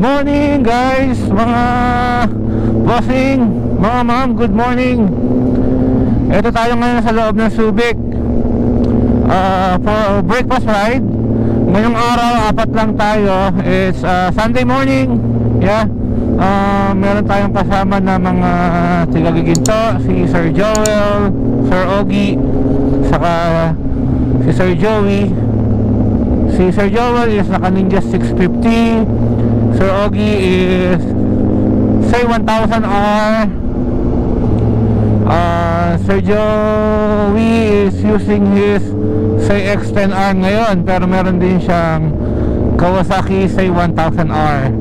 Morning guys, mga bossing, mga ma'am, good morning. Ito tayo ngayon sa loob ng Subic for breakfast ride. Ngayong araw, apat lang tayo. It's Sunday morning. Yeah. Meron tayong kasama na mga tigagiginto, si Sir Joel, Sir Ogie, saka si Sir Joey. Si Sir Joel is naka Ninja 650. Sir Ogie is say 1000R. Sir Joey is using his say X10R ngayon, pero meron din siyang Kawasaki say 1000R.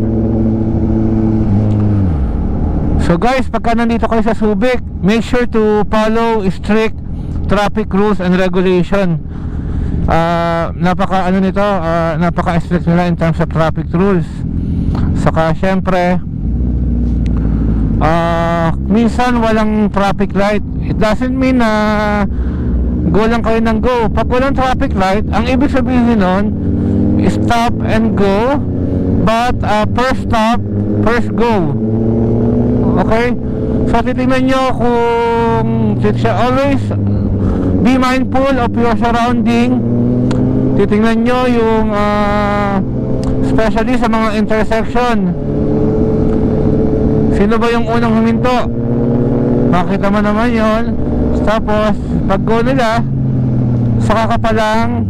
So guys, pagka nandito kayo sa Subic, make sure to follow strict traffic rules and regulation. Napaka-strict nila in terms of traffic rules. Saka syempre, minsan walang traffic light. It doesn't mean na go lang kayo ng go. Pag walang traffic light, ang ibig sabihin nun, stop and go, but first stop, first go. Okay? So titingnan nyo kung always be mindful of your surrounding. Titingnan nyo yung especially sa mga intersection. Sino ba yung unang huminto? Makita mo naman yon. Tapos pag go nila, saka ka pa lang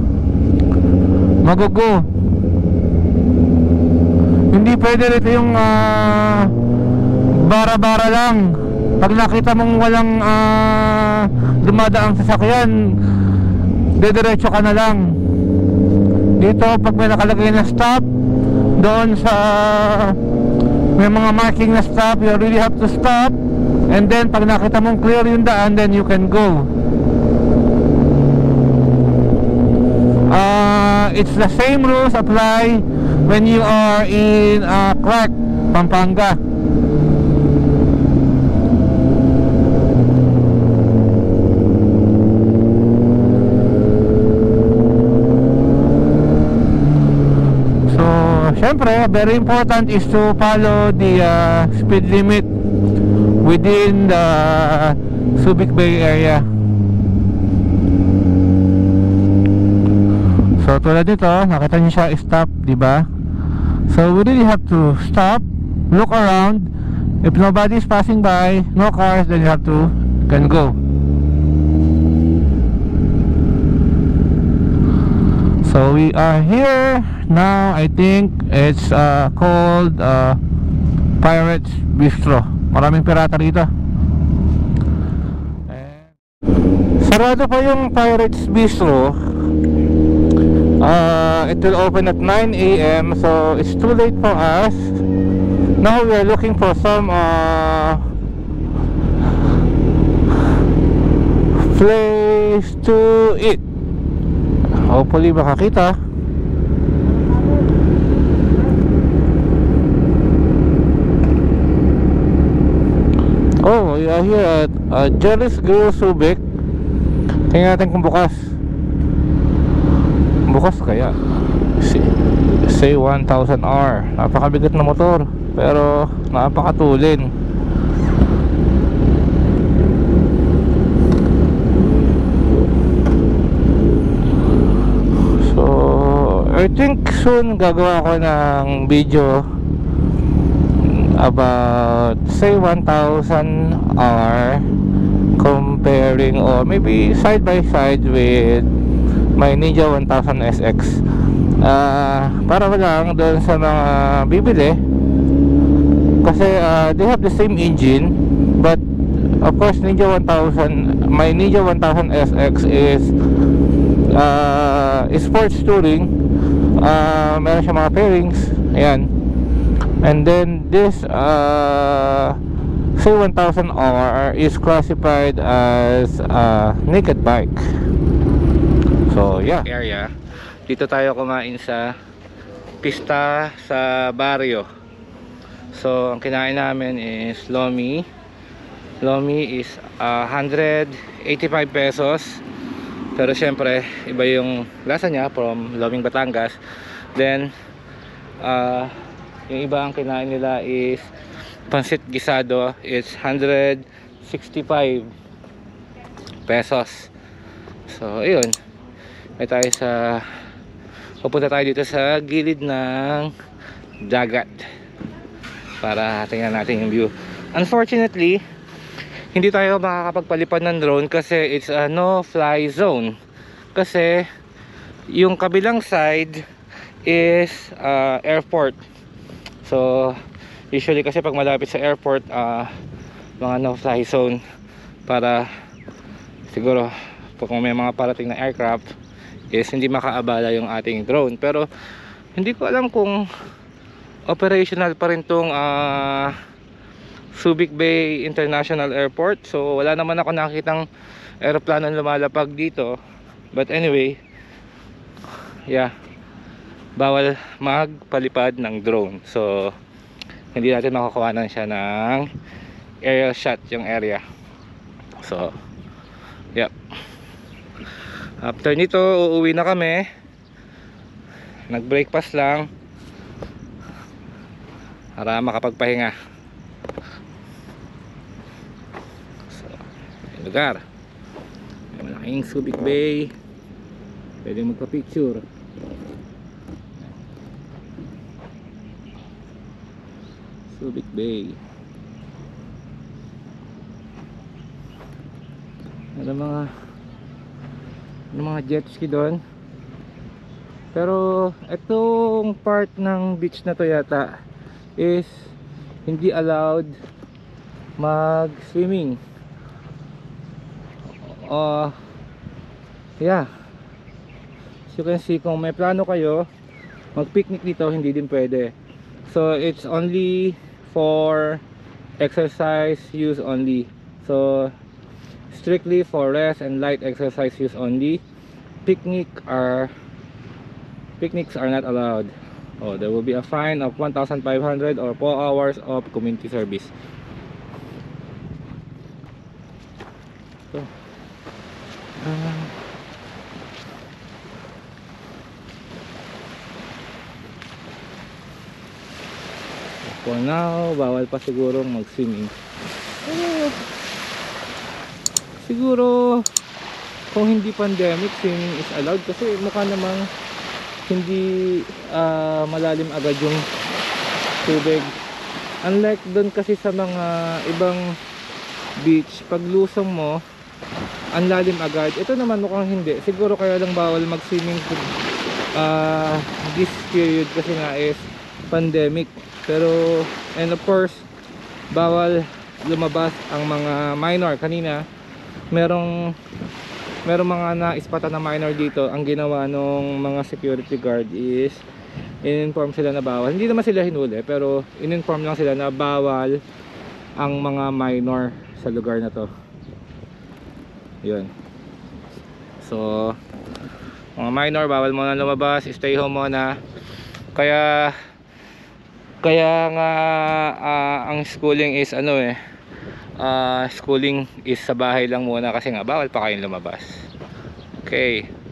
mag-go. Hindi pwede rito yung bara-bara lang. Pag nakita mong walang dumadaang sasakyan, dediretso ka na lang. Dito pag may nakalagay na stop, doon sa may mga marking na stop, you really have to stop. And then pag nakita mong clear yung daan, then you can go. It's the same rules apply when you are in Clark, Pampanga. Siyempre, very important is to follow the speed limit within the Subic Bay area. So tulad nito, nakita niyo siya stop, di ba? So we really have to stop, look around. If nobody is passing by, no cars, then you have to can go. So we are here now. I think it's called Pirates Bistro. Maraming pirata rito. Sarado pa yung Pirates Bistro. It will open at 9 AM, so it's too late for us. Now we are looking for some place to eat. Hopefully makakita. Oh, we are here at Jerry's Grill Subic. Tingnan natin kung bukas. Bukas kaya. Say 1000R. Napakabigat na motor, pero napakatulin. I think soon gagawa ko ng video about say 1000R comparing or maybe side by side with my Ninja 1000 SX. Para lang doon sa mga bibili, kasi they have the same engine, but of course Ninja 1000, my Ninja 1000 SX is sports touring. Meron siya mga pairings, ayan. And then this say 1000R is classified as naked bike. So yeah, area dito tayo kumain sa pista sa barrio. So ang kinain namin is lomi. Lomi is 185 pesos. Pero syempre iba yung lasa niya from Loming Batangas. Then Yung iba ang kinain nila is pansit gisado, is 165 pesos. So ayun, may tayo sa pupunta tayo dito sa gilid ng dagat para tingnan natin yung view. Unfortunately, hindi tayo makakapagpalipad ng drone kasi it's a no fly zone, kasi yung kabilang side is airport. So usually kasi pag malapit sa airport, mga no fly zone, para siguro kung may mga parating na aircraft is hindi makaabala yung ating drone. Pero hindi ko alam kung operational pa rin tong Subic Bay International Airport. So wala naman ako nakitang aeroplano lumalapag dito. But anyway, yeah, bawal magpalipad ng drone. So hindi natin makukuhanan siya ng aerial shot yung area. So yep, after nito uuwi na kami. Nag breakfast lang para makapagpahinga. So yung lugar, may malaking Subic Bay, pwede magpa picture. Subic Bay. Ada mga jet ski doon. Pero itong part ng beach na to yata is hindi allowed mag swimming. Yeah, as you can see, kung may plano kayo mag picnic dito, hindi din pwede. So it's only for exercise use only. So strictly for rest and light exercise use only. Picnics are not allowed. Oh, there will be a fine of 1,500 or 4 hours of community service. So, for now, bawal pa siguro mag-swimming. Siguro kung hindi pandemic, swimming is allowed kasi mukha namang hindi malalim agad yung tubig. Unlike doon kasi sa mga ibang beach, pag lusong mo ang lalim agad. Ito naman mukhang hindi. Siguro kaya lang bawal mag-swimming this period kasi nga is pandemic. Pero and of course bawal lumabas ang mga minor. Kanina merong mga naispatan na minor dito. Ang ginawa nung mga security guard is in-inform sila na bawal. Hindi naman sila hinuli, pero in-inform lang sila na bawal ang mga minor sa lugar na to. Yun. So mga minor, bawal muna lumabas, stay home muna. Kaya nga ang schooling is schooling is sa bahay lang muna kasi nga bawal pa kayong lumabas. Okay.